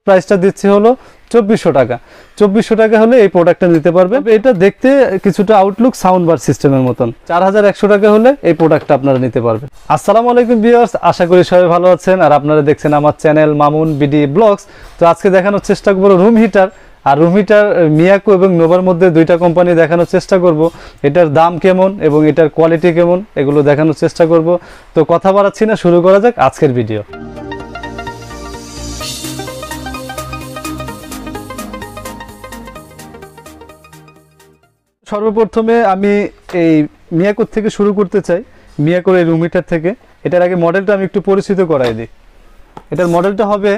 প্রাইসটা দিচ্ছি হলো 2400 টাকা। 2400 টাকা হলে এই প্রোডাক্টটা নিতে পারবে। এটা দেখতে কিছুটা আউটলুক সাউন্ড বার সিস্টেমের মতন। 4100 টাকা হলে এই প্রোডাক্টটা আপনারা নিতে পারবেন। আসসালামু আলাইকুম ভিউয়ার্স, আশা করি সবাই ভালো আছেন আর আপনারা দেখছেন আমার চ্যানেল মামুন বিডি ব্লগস। তো আজকে দেখানোর চেষ্টা করব রুম হিটার। আর রুম হিটার মিয়াকো এবং নোভার মধ্যে দুইটা কোম্পানি দেখানোর চেষ্টা করব। এটার দাম কেমন এবং এটার কোয়ালিটি কেমন এগুলো দেখানোর চেষ্টা করব। তো কথা বাড়াচ্ছি না, শুরু করা যাক আজকের ভিডিও। সর্বপ্রথমে আমি এই মিয়াকোর থেকে শুরু করতে চাই, মিয়াকোর এই রুম হিটার থেকে। এটার আগে মডেলটা আমি একটু পরিচিত করাই দিই। এটার মডেলটা হবে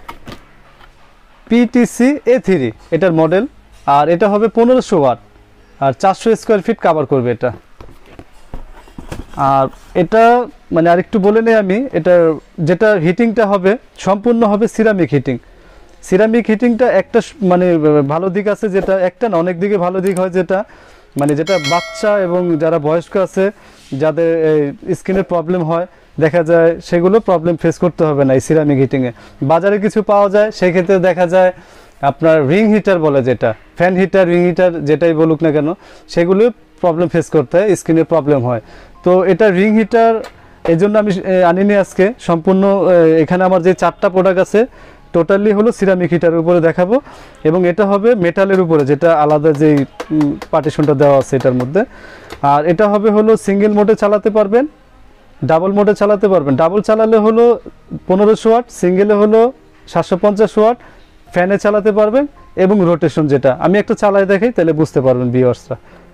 PTC A3 এটার মডেল, আর এটা হবে 1500 ওয়াট আর 400 স্কোয়ার ফিট কভার করবে এটা। আর এটা মানে আরেকটু বলে নেই আমি, এটার যেটা হিটিংটা হবে সম্পূর্ণ হবে সিরামিক হিটিং। সিরামিক হিটিংটা একটা মানে ভালো দিক আছে, যেটা একটা না অনেক দিকে ভালো দিক হয়, যেটা মানে যেটা বাচ্চা এবং যারা বয়স্ক আছে যাদের স্কিনের প্রবলেম হয় দেখা যায় সেগুলো প্রবলেম ফেস করতে হবে না এই সিরামিক হিটিংয়ে। বাজারে কিছু পাওয়া যায়, সেই ক্ষেত্রে দেখা যায় আপনার রিং হিটার বলে, যেটা ফ্যান হিটার রিং হিটার যেটাই বলুক না কেন, সেগুলো প্রবলেম ফেস করতে হয়, স্কিনের প্রবলেম হয়। তো এটা রিং হিটার এই জন্য আমি আনিনি আজকে। সম্পূর্ণ এখানে আমার যে 4টা প্রোডাক্ট আছে টোটালি হলো সিরামিক হিটারের উপরে দেখাবো, এবং এটা হবে মেটালের উপরে, যেটা আলাদা যেই পার্টিশনটা দেওয়া আছে এটার মধ্যে। আর এটা হবে হলো সিঙ্গেল মোডে চালাতে পারবেন, ডাবল মোডে চালাতে পারবেন। ডাবল চালালে হলো 1500 ওয়াট, সিঙ্গেলে হলো 750 ওয়াট, ফ্যানে চালাতে পারবেন এবং রোটেশন যেটা আমি একটা চালাই দেখাই তাহলে বুঝতে পারবেন ভিউয়ার্সরা।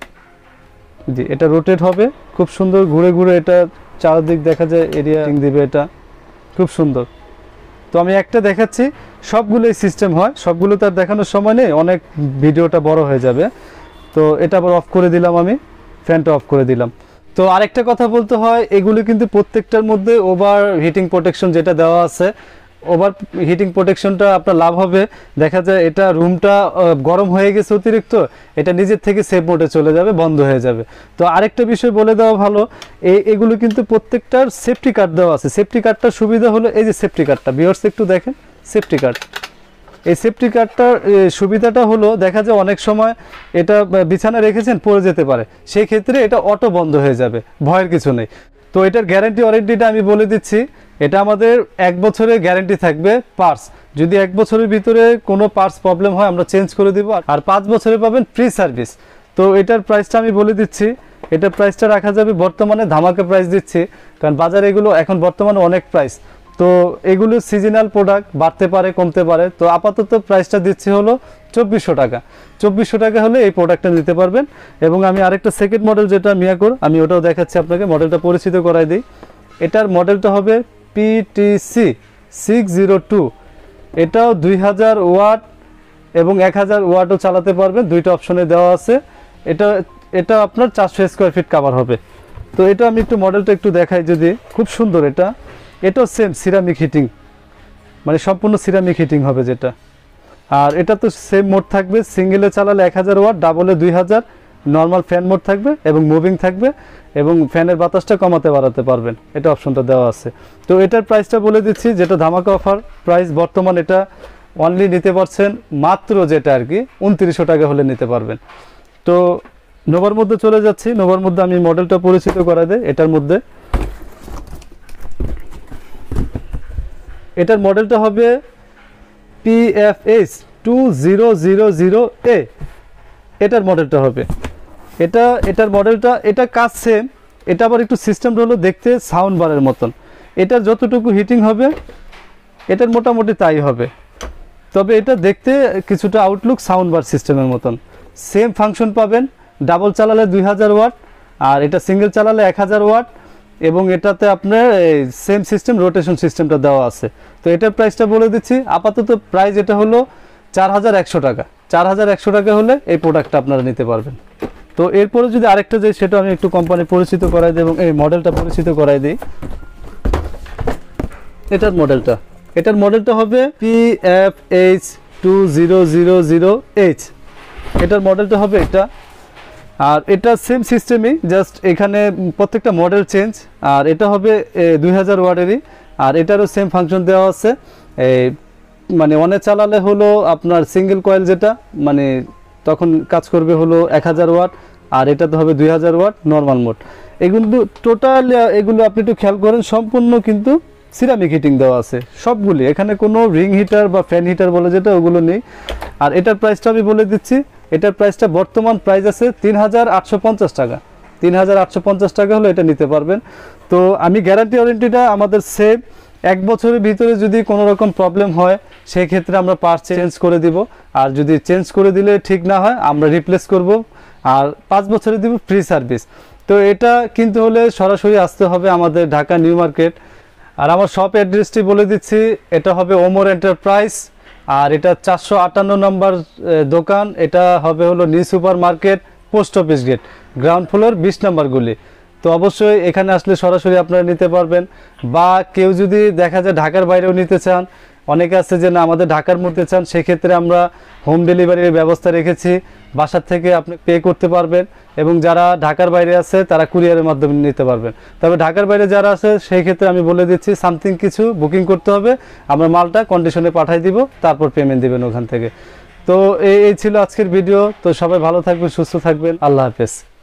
জি, এটা রোটেট হবে খুব সুন্দর, ঘুরে ঘুরে এটা চারদিক দেখা যায় এরিয়া দিবে, এটা খুব সুন্দর। তো আমি একটা দেখাচ্ছি, সবগুলোই সিস্টেম হয়, সবগুলো তার দেখানোর সময় নেই, অনেক ভিডিওটা বড় হয়ে যাবে। তো এটা আবার অফ করে দিলাম, আমি ফ্যানটা অফ করে দিলাম। তো আরেকটা কথা বলতে হয়, এগুলো কিন্তু প্রত্যেকটার মধ্যে ওভার হিটিং প্রোটেকশন যেটা দেওয়া আছে, ওভার হিটিং প্রোটেকশনটা আপনার লাভ হবে। দেখা যায় এটা রুমটা গরম হয়ে গেছে অতিরিক্ত, এটা নিজের থেকে সেভ মোডে চলে যাবে, বন্ধ হয়ে যাবে। তো আরেকটা বিষয় বলে দেওয়া ভালো, এগুলো কিন্তু প্রত্যেকটার সেফটি কার্ড দেওয়া আছে। সেফটি কার্ডটার সুবিধা হলো এই যে সেফটি কার্ডটা, ভিউয়ার্স একটু দেখেন সেফটি কার্ড। এই সেফটি কার্ডটার সুবিধাটা হলো দেখা যায় অনেক সময় এটা বিছানা রেখেছেন পড়ে যেতে পারে, সেই ক্ষেত্রে এটা অটো বন্ধ হয়ে যাবে, ভয়ের কিছু নেই। তো এটার গ্যারান্টি ওয়ারেন্টিটা আমি বলে দিচ্ছি, এটা আমাদের 1 বছরের গ্যারান্টি থাকবে পার্টস। যদি 1 বছরের ভিতরে কোনো পার্টস প্রবলেম হয় আমরা চেঞ্জ করে দিব, আর 5 বছরে পাবেন ফ্রি সার্ভিস। তো এটার প্রাইসটা আমি বলে দিচ্ছি, এটার প্রাইসটা রাখা যাবে বর্তমানে ধামাকা প্রাইস দিচ্ছি, কারণ বাজারে এগুলো এখন বর্তমানে অনেক প্রাইস। তো এগুলো সিজনাল প্রোডাক্ট, বাড়তে পারে কমতে পারে। তো আপাতত প্রাইসটা দিচ্ছি হলো 2400 টাকা। 2400 টাকা হলে এই প্রোডাক্টটা নিতে পারবেন। এবং আমি আরেকটা সেকেন্ড মডেল যেটা মিয়াকোর, আমি ওটাও দেখাচ্ছি আপনাকে, মডেলটা পরিচিত করাই দিই। এটার মডেলটা হবে PTC 602। এটাও 2000 ওয়াট এবং 1000 ওয়াটও চালাতে পারবেন, দুইটা অপশনে দেওয়া আছে। এটা আপনার 400 স্কোয়ার ফিট কভার হবে। তো এটা আমি একটু মডেলটা একটু দেখাই যদি, খুব সুন্দর। এটাও সেম সিরামিক হিটিং, মানে সম্পূর্ণ সিরামিক হিটিং হবে যেটা। আর এটা তো সেম মোড থাকবে, সিঙ্গেলে চালালে 1000 ওয়াট, ডাবলে 2000, নর্মাল ফ্যান মোড থাকবে এবং মুভিং থাকবে, এবং ফ্যানের বাতাসটা কমাতে বাড়াতে পারবেন, এটা অপশনটা দেওয়া আছে। তো এটার প্রাইসটা বলে দিচ্ছি, যেটা ধামাকা অফার প্রাইস বর্তমান, এটা অনলি নিতে পারছেন মাত্র যেটা আর কি 2900 টাকা হলে নিতে পারবেন। তো নোভার মধ্যে চলে যাচ্ছি, নোভার মধ্যে আমি মডেলটা পরিচিত করা দেয়। এটার মডেলটা হবে PFH 2000A। এটার মডেলটা হবে এটার মডেলটা, এটা কাজ সেম, এটা আবার একটু সিস্টেমটা হলো দেখতে সাউন্ড বারের মতন। এটার যতটুকু হিটিং হবে এটার মোটামুটি তাই হবে, তবে এটা দেখতে কিছুটা আউটলুক সাউন্ড বার সিস্টেমের মতন। সেম ফাংশন পাবেন, ডাবল চালালে 2000 ওয়াট আর এটা সিঙ্গেল চালালে 1000 ওয়াট, এবং এটাতে আপনার সেম সিস্টেম রোটেশন সিস্টেমটা দেওয়া আছে। তো এটার প্রাইসটা বলে দিচ্ছি, আপাতত প্রাইস এটা হলো 4100 টাকা। 4100 টাকা হলে এই প্রোডাক্টটা আপনারা নিতে পারবেন। তো এরপরে যদি আরেকটা যাই, সেটা আমি একটু কোম্পানি পরিচিত করাই দিই এবং এই মডেলটা পরিচিত করাই দিই। এটার মডেলটা হবে PFH 2000H। এটার মডেলটা হবে এটা। আর এটা সেম সিস্টেমই, জাস্ট এখানে প্রত্যেকটা মডেল চেঞ্জ। আর এটা হবে 2000 ওয়াটেরই, আর এটারও সেম ফাংশন দেওয়া আছে। মানে অনে চালালে হলো আপনার সিঙ্গেল কয়েল যেটা মানে তখন কাজ করবে হলো 1000 ওয়াট, আর এটাতে হবে 2000 ওয়াট নর্মাল মোড। এগুলো টোটাল এগুলো আপনি একটু খেয়াল করেন, সম্পূর্ণ কিন্তু সিরামিক হিটিং দেওয়া আছে সবগুলি, এখানে কোনো রিং হিটার বা ফ্যান হিটার বলে যেটা ওগুলো নেই। আর এটার প্রাইসটা আমি বলে দিচ্ছি, এটার প্রাইসটা বর্তমান প্রাইস আছে 3850 টাকা। 3850 টাকা হলো এটা নিতে পারবেন। তো আমি গ্যারান্টি ওয়ারেন্টিটা আমাদের সেভ, 1 বছরের ভিতরে যদি কোনো রকম প্রবলেম হয় সেই ক্ষেত্রে আমরা পার্ট চেঞ্জ করে দিব, আর যদি চেঞ্জ করে দিলে ঠিক না হয় আমরা রিপ্লেস করব, আর 5 বছরে দিব ফ্রি সার্ভিস। তো এটা কিনতে হলে সরাসরি আসতে হবে আমাদের ঢাকা নিউ মার্কেট। আর আমার শপ অ্যাড্রেসটি বলে দিচ্ছি, এটা হবে ওমর এন্টারপ্রাইজ, আর এটা 458 নম্বর দোকান। এটা হবে হলো new super market, post office gate, ground floor 20 নম্বর গলি। তো অবশ্যই এখানে আসলে সরাসরি আপনারা নিতে পারবেন, বা কেউ যদি দেখা যায় ঢাকার বাইরেও নিতে চান, অনেকে আছে যে না আমাদের ঢাকার মধ্যে চান, সেক্ষেত্রে আমরা হোম ডেলিভারির ব্যবস্থা রেখেছি, বাসার থেকে আপনি পে করতে পারবেন, এবং যারা ঢাকার বাইরে আছে তারা কুরিয়ারের মাধ্যমে নিতে পারবেন। তবে ঢাকার বাইরে যারা আছে সেই ক্ষেত্রে আমি বলে দিচ্ছি সামথিং কিছু বুকিং করতে হবে, আমরা মালটা কন্ডিশনে পাঠিয়ে দিব, তারপর পেমেন্ট দিবেন ওখান থেকে। তো এই ছিল আজকের ভিডিও। তো সবাই ভালো থাকবেন, সুস্থ থাকবেন, আল্লাহ হাফেজ।